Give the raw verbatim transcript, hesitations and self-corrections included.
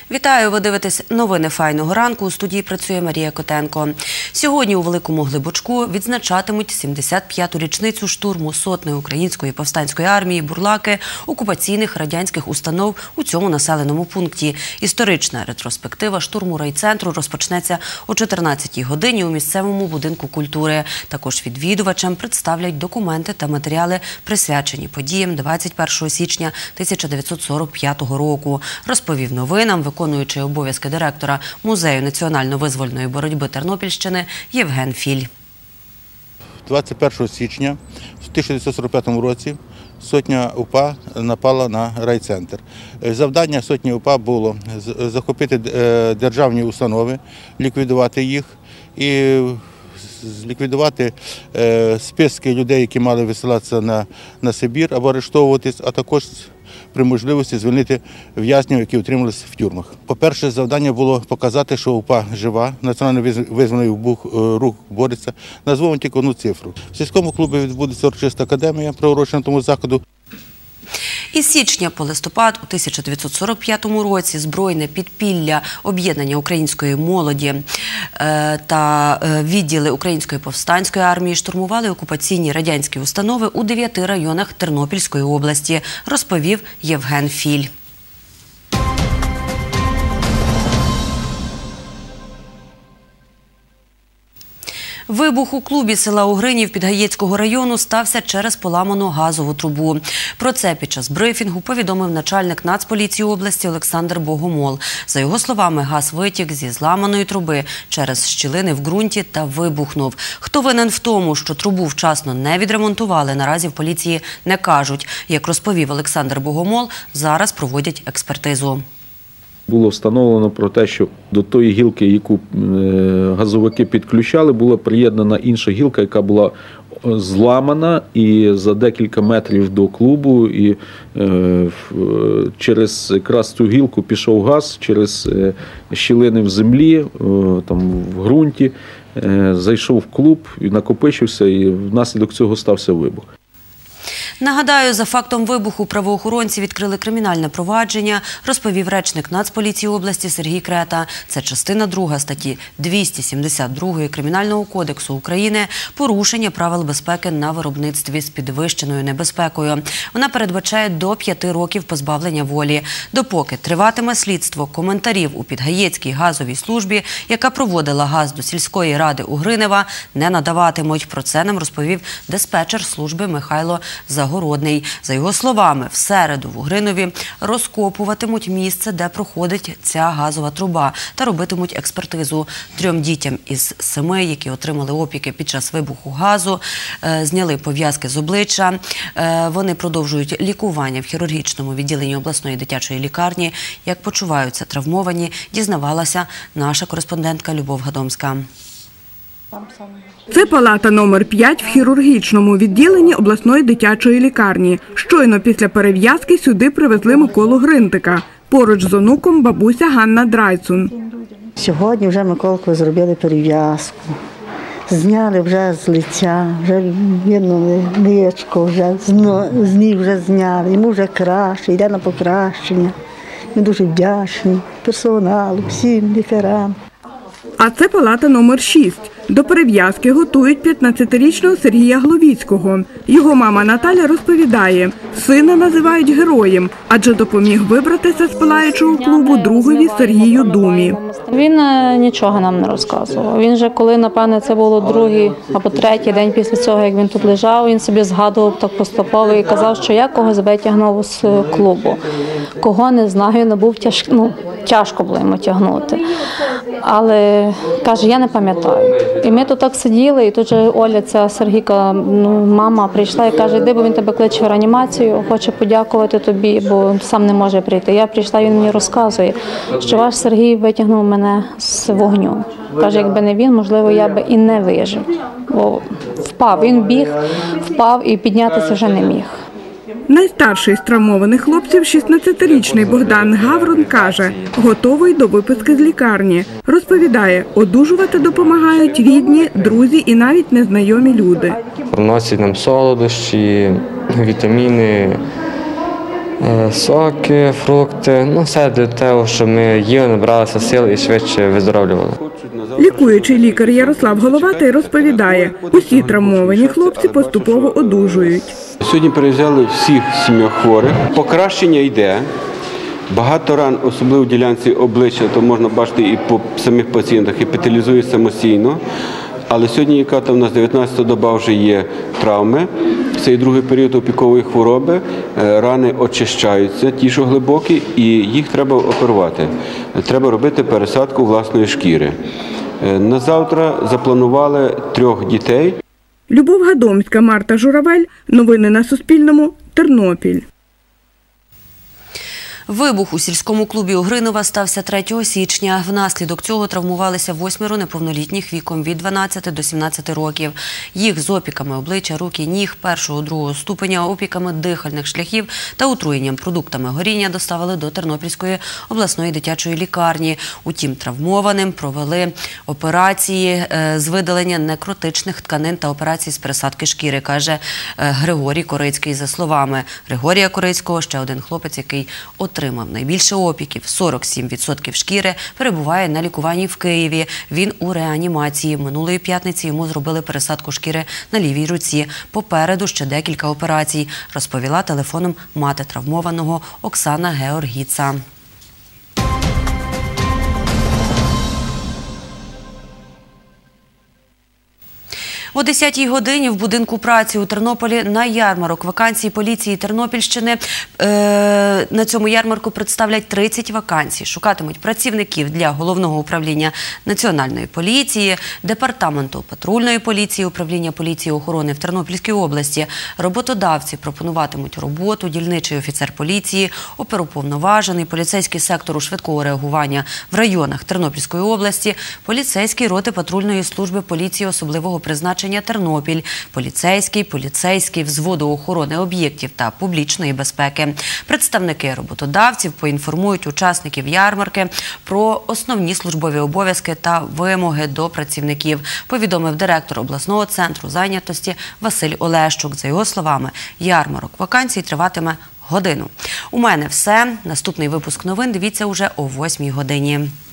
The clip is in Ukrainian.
Вітаю! Ви дивитесь новини «Файного ранку». У студії працює Марія Котенко. Сьогодні у Великому Глибочку відзначатимуть сімдесят п'яту річницю штурму сотні Української повстанської армії «Бурлаки» окупаційних радянських установ у цьому населеному пункті. Історична ретроспектива штурму райцентру розпочнеться о чотирнадцятій годині у місцевому будинку культури. Також відвідувачам представлять документи та матеріали, присвячені подіям двадцять першого січня тисяча дев'ятсот сорок п'ятого року. Розповів новинам виконуючий обов'язки директора Музею національно-визвольної боротьби Тернопільщини Євген Філь. двадцять першого січня тисяча дев'ятсот сорок п'ятому році сотня УПА напала на райцентр. Завдання сотні УПА було захопити державні установи, ліквідувати їх і зліквідувати списки людей, які мали висилатися на, на Сибір або арештовуватись, а також при можливості звільнити в'язнів, які утримувалися в тюрмах. По-перше, завдання було показати, що УПА жива, національно визвольний рух бореться. Назвемо тільки одну цифру. В сільському клубі відбудеться урочиста академія, приурочена тому заходу. Із січня по листопад у тисяча дев'ятсот сорок п'ятому році збройне підпілля об'єднання української молоді та відділи Української повстанської армії штурмували окупаційні радянські установи у дев'яти районах Тернопільської області, розповів Євген Філь. Вибух у клубі села Угринів Підгаєцького району стався через поламану газову трубу. Про це під час брифінгу повідомив начальник Нацполіції області Олександр Богомол. За його словами, газ витік зі зламаної труби через щілини в ґрунті та вибухнув. Хто винен в тому, що трубу вчасно не відремонтували, наразі в поліції не кажуть. Як розповів Олександр Богомол, зараз проводять експертизу. Було встановлено про те, що до тої гілки, яку газовики підключали, була приєднана інша гілка, яка була зламана, і за декілька метрів до клубу і е, через якраз цю гілку пішов газ, через щілини в землі, е, там в ґрунті, е, зайшов в клуб і накопичився, і внаслідок цього стався вибух. Нагадаю, за фактом вибуху правоохоронці відкрили кримінальне провадження, розповів речник Нацполіції області Сергій Крета. Це частина друга статті двісті сімдесят два Кримінального кодексу України «Порушення правил безпеки на виробництві з підвищеною небезпекою». Вона передбачає до п'яти років позбавлення волі. Допоки триватиме слідство, коментарів у Підгаєцькій газовій службі, яка проводила газ до сільської ради Угринева, не надаватимуть. Про це нам розповів диспетчер служби Михайло Загородний. За його словами, в середу в Угринові розкопуватимуть місце, де проходить ця газова труба, та робитимуть експертизу. Трьом дітям із семи, які отримали опіки під час вибуху газу, зняли пов'язки з обличчя. Вони продовжують лікування в хірургічному відділенні обласної дитячої лікарні. Як почуваються травмовані, дізнавалася наша кореспондентка Любов Гадомська. Це палата номер п'ять в хірургічному відділенні обласної дитячої лікарні. Щойно після перев'язки сюди привезли Миколу Гринтика. Поруч з онуком бабуся Ганна Драйцун. Сьогодні вже Миколку зробили перев'язку. Зняли вже з лиця, вже видно личко, вже з ніг вже зняли. Йому вже краще, йде на покращення. Ми дуже вдячні персоналу, всім лікарям. А це палата номер шість. До перев'язки готують п'ятнадцятирічного Сергія Гловіцького. Його мама Наталя розповідає, сина називають героєм, адже допоміг вибратися з палаючого клубу другові Сергію Думі. Він нічого нам не розказував. Він же, коли, напевне, це було другий або третій день після цього, як він тут лежав, він собі згадував так поступово і казав, що я когось витягнув з клубу. Кого не знаю, не був тяж... ну, тяжко було йому тягнути. Але, каже, я не пам'ятаю. І ми тут так сиділи, і тут же Оля, ця Сергійка, ну, мама прийшла і каже, йди, бо він тебе кличе в реанімацію, хоче подякувати тобі, бо сам не може прийти. Я прийшла, він мені розказує, що ваш Сергій витягнув мене з вогню. Каже, якби не він, можливо, я би і не вижив. Бо впав, він біг, впав і піднятися вже не міг. Найстарший з травмованих хлопців, шістнадцятирічний Богдан Гаврон, каже, готовий до виписки з лікарні. Розповідає, одужувати допомагають рідні, друзі і навіть незнайомі люди. Приносять нам солодощі, вітаміни, Е, Соки, фрукти, ну все для того, щоб ми їли, набралися сил і швидше виздоровлювали. Лікуючий лікар Ярослав Головатий розповідає, усі травмовані хлопці поступово одужують. Сьогодні перев'язали всіх сімох хворих. Покращення йде. Багато ран, особливо в ділянці обличчя, то можна бачити і по самих пацієнтах, епітелізує самостійно. Але сьогодні, яка там у нас дев'ятнадцята доба, вже є травми. Це і другий період опікової хвороби. Рани очищаються, ті, що глибокі, і їх треба оперувати. Треба робити пересадку власної шкіри. На завтра запланували трьох дітей. Любов Гадомська, Марта Журавель. Новини на Суспільному. Тернопіль. Вибух у сільському клубі Угринова стався третього січня. Внаслідок цього травмувалися восьмеро неповнолітніх віком від дванадцяти до сімнадцяти років. Їх з опіками обличчя, рук і ніг першого-другого ступеня, опіками дихальних шляхів та отруєнням продуктами горіння доставили до Тернопільської обласної дитячої лікарні. Утім, травмованим провели операції з видалення некротичних тканин та операції з пересадки шкіри, каже Григорій Корицький. За словами Григорія Корицького, ще один хлопець, який отримав Отримав найбільше опіків – сорок сім відсотків шкіри, перебуває на лікуванні в Києві. Він у реанімації. Минулої п'ятниці йому зробили пересадку шкіри на лівій руці. Попереду ще декілька операцій, розповіла телефоном мати травмованого Оксана Георгіца. О десятій годині в будинку праці у Тернополі на ярмарок вакансій поліції Тернопільщини. Е, на цьому ярмарку представлять тридцять вакансій. Шукатимуть працівників для Головного управління Національної поліції, Департаменту патрульної поліції, Управління поліції і охорони в Тернопільській області. Роботодавці пропонуватимуть роботу, дільничий офіцер поліції, оперуповноважений, поліцейський сектору швидкого реагування в районах Тернопільської області, поліцейський роти патрульної служби поліції особливого призначення Тернопіль, поліцейський, поліцейський взводу охорони об'єктів та публічної безпеки. Представники роботодавців поінформують учасників ярмарки про основні службові обов'язки та вимоги до працівників, повідомив директор обласного центру зайнятості Василь Олещук. За його словами, ярмарок вакансій триватиме годину. У мене все. Наступний випуск новин дивіться уже о восьмій годині.